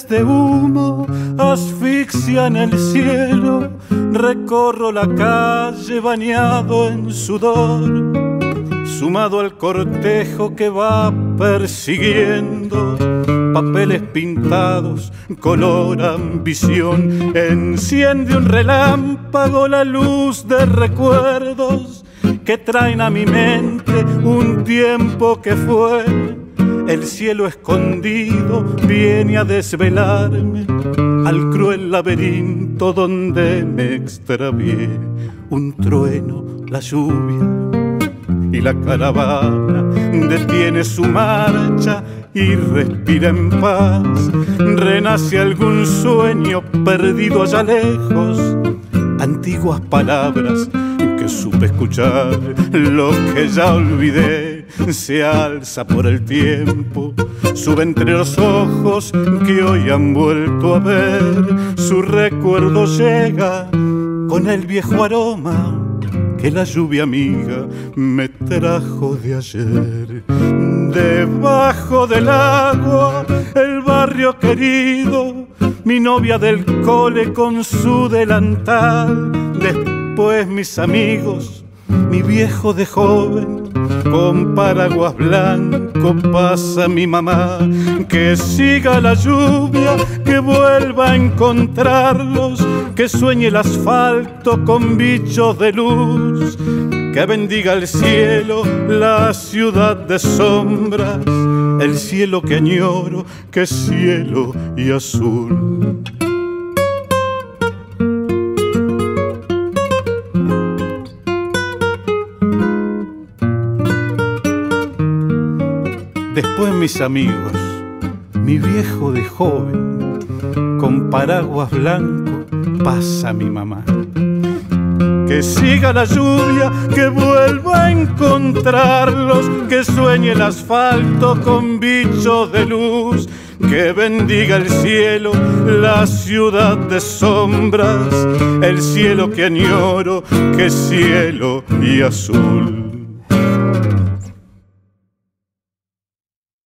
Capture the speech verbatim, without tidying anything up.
nubes de humo asfixian el cielo. Recorro la calle bañado en sudor, sumado al cortejo que va persiguiendo. Papeles pintados, color ambición, enciende un relámpago la luz de recuerdos que traen a mi mente un tiempo que fue. El cielo escondido viene a desvelarme al cruel laberinto donde me extravié. Un trueno, la lluvia y la caravana detiene su marcha y respira en paz. Renace algún sueño perdido allá lejos, antiguas palabras que supe escuchar. Lo que ya olvidé se alza por el tiempo, sube entre los ojos que hoy han vuelto a ver. Su recuerdo llega con el viejo aroma que la lluvia amiga me trajo de ayer. Debajo del agua, el barrio querido, mi novia del cole con su delantal. Después mis amigos, mi viejo de joven, con paraguas blanco pasa mi mamá. Que siga la lluvia, que vuelva a encontrarlos, que sueñe el asfalto con bichos de luz, que bendiga el cielo, la ciudad de sombras, el cielo que añoro, que es cielo y azul. Después mis amigos, mi viejo de joven, con paraguas blanco pasa mi mamá. Que siga la lluvia, que vuelva a encontrarlos, que sueñe el asfalto con bichos de luz, que bendiga el cielo, la ciudad de sombras, el cielo que añoro, que es cielo y azul.